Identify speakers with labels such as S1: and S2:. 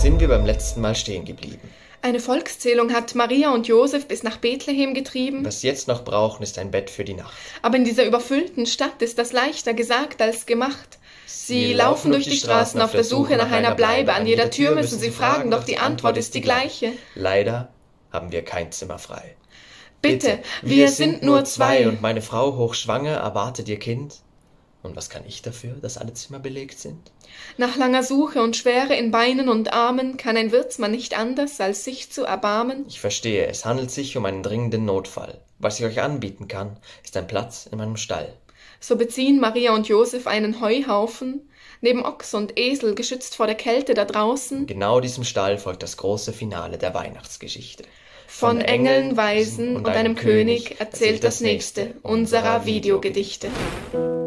S1: sind wir beim letzten Mal stehen geblieben?
S2: Eine Volkszählung hat Maria und Josef bis nach Bethlehem getrieben.
S1: Was sie jetzt noch brauchen, ist ein Bett für die Nacht.
S2: Aber in dieser überfüllten Stadt ist das leichter gesagt als gemacht. Sie laufen durch die Straßen auf der Suche nach einer Bleibe. An jeder Tür müssen sie fragen, doch die Antwort ist die gleiche.
S1: Leider haben wir kein Zimmer frei.
S2: Bitte, wir sind nur zwei.
S1: Und meine Frau hochschwanger erwartet ihr Kind. Und was kann ich dafür, dass alle Zimmer belegt sind?
S2: Nach langer Suche und Schwere in Beinen und Armen kann ein Wirtsmann nicht anders, als sich zu erbarmen.
S1: Ich verstehe, es handelt sich um einen dringenden Notfall. Was ich euch anbieten kann, ist ein Platz in meinem Stall.
S2: So beziehen Maria und Josef einen Heuhaufen, neben Ochs und Esel, geschützt vor der Kälte da draußen.
S1: Genau diesem Stall folgt das große Finale der Weihnachtsgeschichte.
S2: Von Engeln, Weisen und einem König erzählt das nächste unserer Videogedichte.